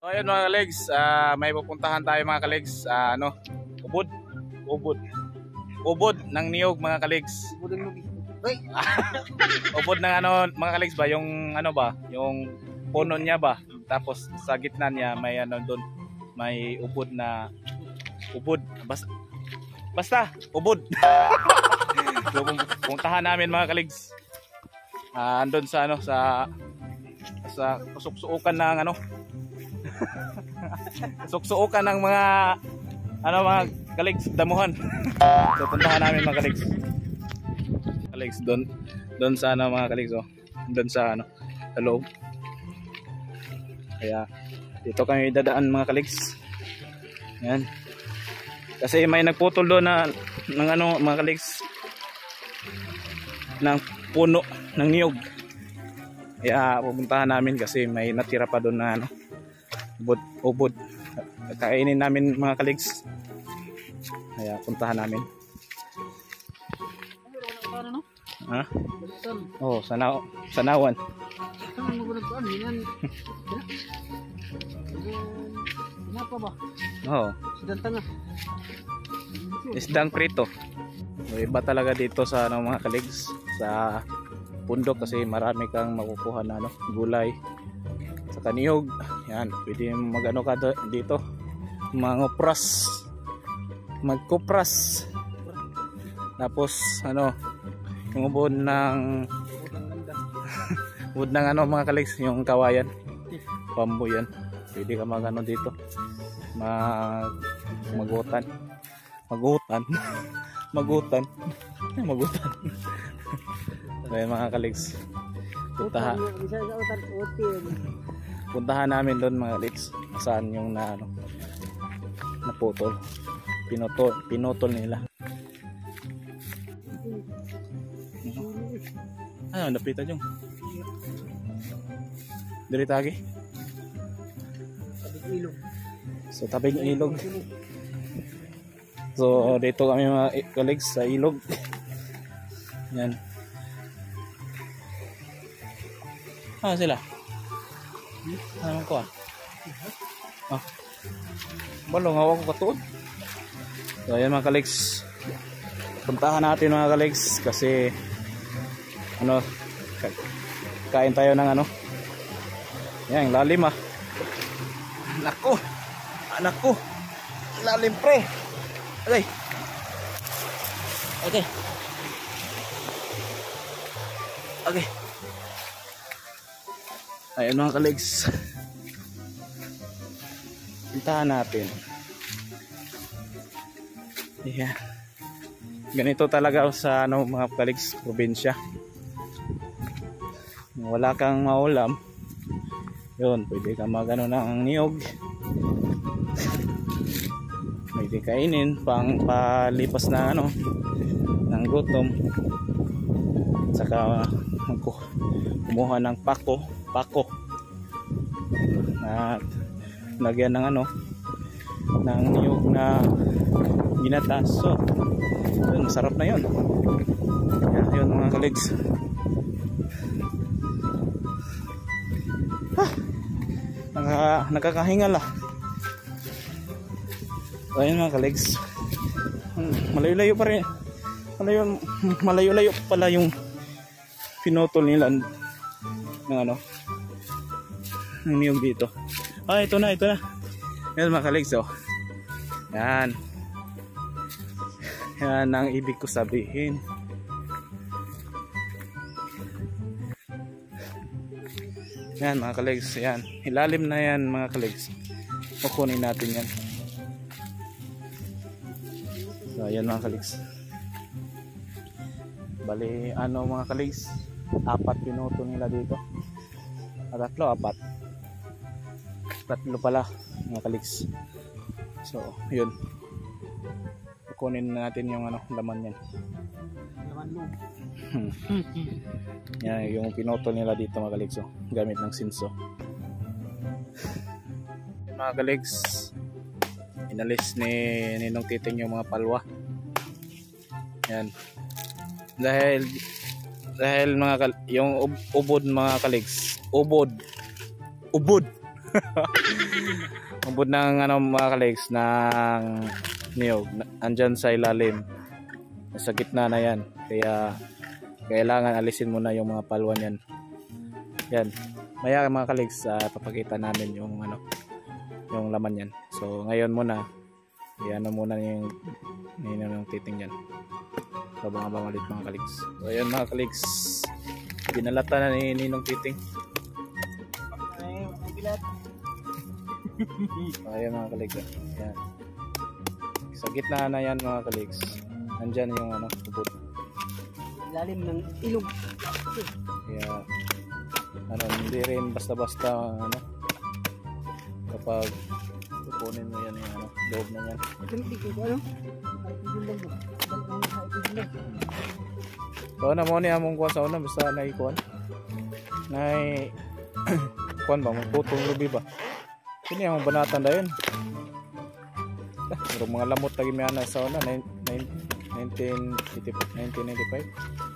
So ayun mga kalegs, may pupuntahan tayo mga kalegs, ubod, ubod, ubod ng niyog mga kalegs. Ubod ng mga kalegs ba, yung yung puno niya ba, tapos sa gitna niya may doon, may ubod na ubod, basta ubod. So pupuntahan namin mga kalegs, andun sa sa kusuksukan ng suksuukan ng mga mga kalegs, damuhan. So puntahan namin mga kalegs. Kalegs doon sa mga kalegs, doon sa sa loob. Kaya dito kami dadaan mga kalegs. Yan. Kasi may nagputol doon ng mga kalegs, ng puno ng niyog. Kaya pupuntahan namin kasi may natira pa doon na ubod. Kainin namin mga kalegs. Kaya puntahan namin. Ha? Oh, sanawan. Oh. Isdang prito. So, iba talaga dito sa mga kalegs, sa bundok, kasi marami kang makukuha na gulay sa kaniyog. Yan, pwede ka dito, mangupras, magkupras. Tapos yung ubod ng ubod ng mga kalegs, yung kawayan, bamboo yan. Pwede ka dito, magutan. Kaya mga kalegs, puntahan namin doon mga kalegs, saan yung naputol, pinutol nila. Napitan yung diritagi sa tabing ilog. So dito kami mga kalegs sa ilog. Yan. Sila. Ano ko balong hawak ko katuod. So ayan mga kalegs, puntahan natin mga kalegs, kasi kain tayo ng yan, lalim anak ko lalim pre. Okay. Ayan mga kalegs, puntahan natin. Yeah. Ganito talaga sa mga kalegs, probinsya. Wala kang maulam, yun, pwede ka ng niyog. Pwede kainin pang palipas na ng gutom. Saka kumuha ng pako at lagyan ng niyog na ginatas. So yun, masarap na yun. Yun mga kalegs. Nakakahingal ayun mga kalegs, malayo-layo pa rin, malayo-layo pala yung pinutol nila ng ng niyog dito. Ito na yan mga kalegs. Yan ang ibig ko sabihin. Yan mga kalegs, yan ilalim na yan mga kalegs, kukunin natin yan. So yan mga kalegs, bali mga kalegs, 4 pinuto nila dito, tatlo pala mga kalegs. So yun, kukunin natin yung laman yan. Yan yung pinutol nila dito mga kalegs, gamit ng sinso. Mga kalegs, inalis ni Ninong Titing yung mga palwa. Yan, dahil yung ubod mga kalegs, ubod Ubod ng ano mga kalegs ng niyog. Andyan sa ilalim. Sa gitna na yan. Kaya kailangan alisin muna yung mga palwan yan. Yan. Maya mga kalegs, papakita namin yung ano, yung laman yan. So ngayon muna, yan muna yung titing yan. So abang-abang ulit mga kalegs. So ayan mga kalegs, binalata na ni Ninong Titing. So ayan mga kalegs. Yan. Sa gitna na yan mga kalegs. Nandyan yung ano, ubod. Lalim ng ilog. Kaya ano, hindi rin basta-basta ano, kapag kukunin mo yan yung ano, loob na yan. Hindi ko ano? So na mo ni among kuwan sa una basta naikuan. Nay kuwan ba mo putong lubi ba? Kini ang banatan dayon. Pero mga lamot lagi may ana sa una 1995.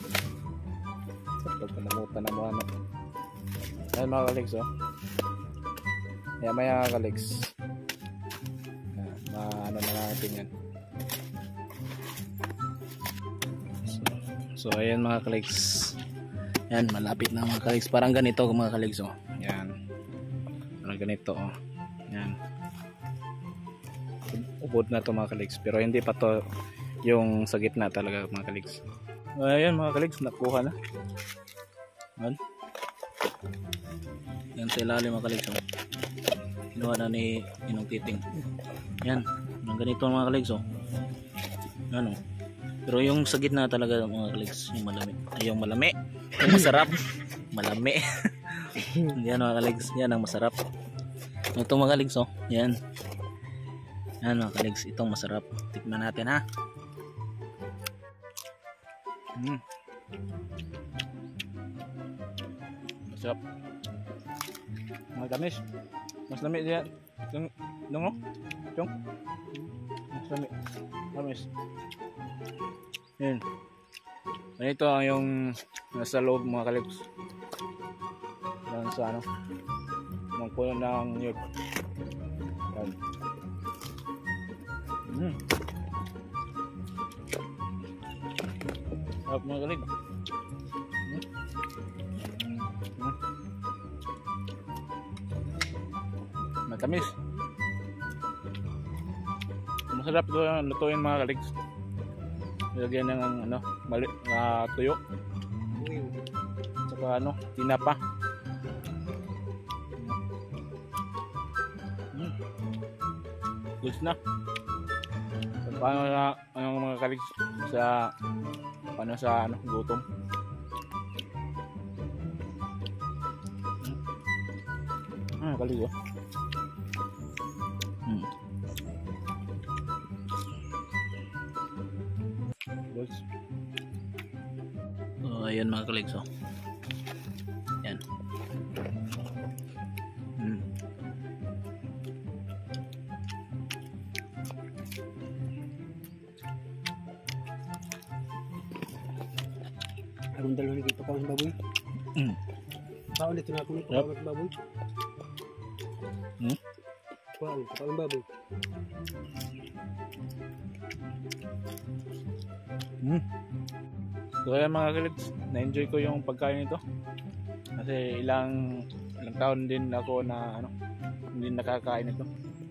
Sa pagkalamutan na mo ano. Ayan mga kalegs oh. Ayan mga kalegs. Ano na natin yan. So ayan mga kalegs. Yan malapit na mga kalegs. Parang ganito mga kalegs oh. Yan. Parang ganito oh. Yan. Ubod na to mga kalegs. Pero hindi pa to yung sa gitna talaga mga kalegs. So, ayan mga kalegs. Nakuha na. Ayan. Yan sa ilalim mga kalegs oh. Kinuha na ni Ninong Titing. Yan. Parang ganito mga kalegs oh. Yan oh. Pero yung sa gitna talaga mga kalegs, yung malami. Ay, yung malami. Yung masarap. Malami. Yan mga kalegs. Yan ang masarap. Ito mga kalegs oh. Yan. Yan mga kalegs. Itong masarap. Tikman natin ha. Masarap. Mga kamis. Mas lami diyan. Yung oh. Yung. Mas lami. Kamis. Yan. Ito ang yung nasa loob mga kalegs. Yan sa ano. Ng puno ng niyog. Yan. Sarap mga kaleg. Matamis. Masarap ito lutuin mga kalegs. Lagyan ng ano, tuyo. Saka ano, tinapa. Goods na. So, paano na ang mga kalegs sa paano sa ano, gutom. Kalig oh. So ayan mga kalegs oh. Yan. Ang dalawa dito pa ang baboy. Paano ito na ako nito ang baboy? Paano ito ang baboy? So ayan mga kalegs, na-enjoy ko yung pagkain nito. Kasi ilang taon din ako na ano, hindi nakakain ito.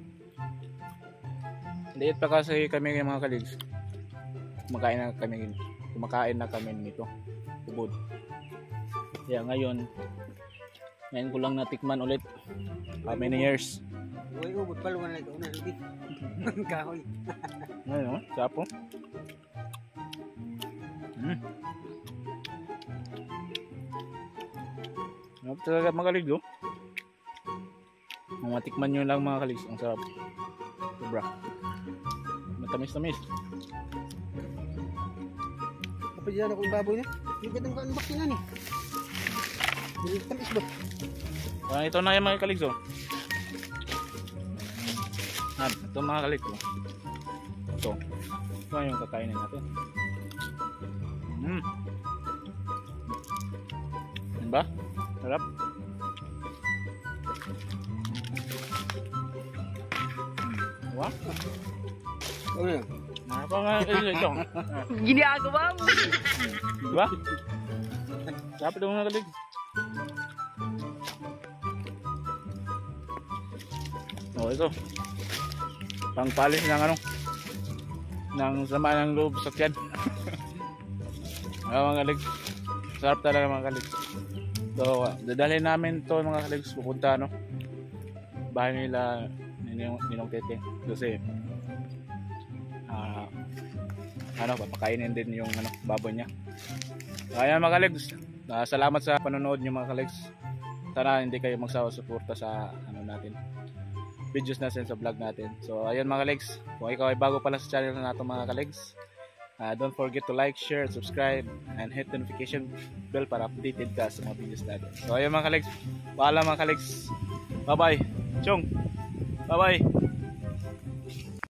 Liit pa kasi kami ng mga kalegs. Kumakain na kami nito. Ubod. Kaya ngayon ko lang natikman ulit. How many years? Uy, ubod pa luwan na ito. Una, lubi. Kahoy. Ngayon, sapo. Sarap talaga mga kalegs oh. Matikman nyo lang mga kalegs. Ang sarap. Sobra. Matamis-tamis. Kapag dyan ako yung baboy na. Yung gandang ka-unbox na ni. Yung tamis ba? Ito na yung mga kalegs oh. Ito mga kalegs oh. Ito yung kakainin natin. Diba? Sarap. Wah, Ano yan? apa nga ito? Ginagawa mo. Diba? Dapat daw mga kalig. Oh, ito. Pangpalis ng ano? Ng sama ng loob sa tiyan. Mga kalig. Sarap talaga mga kalig. So, dadalhin namin to mga kalig pupunta no. Bahay nila Ninong Teteng kasi papakainin din yung baboy niya. Kaya mga kalegs, salamat sa panonood niyo mga kalegs. Sana hindi kayo magsawa suporta sa natin videos natin sa vlog natin. So ayun mga kalegs, kung ikaw ay bago pala sa channel na natin mga kalegs, don't forget to like, share, subscribe and hit the notification bell para updated ka sa mga videos natin. So ayun mga kalegs, paalam mga kalegs, bye bye Chong, bye bye.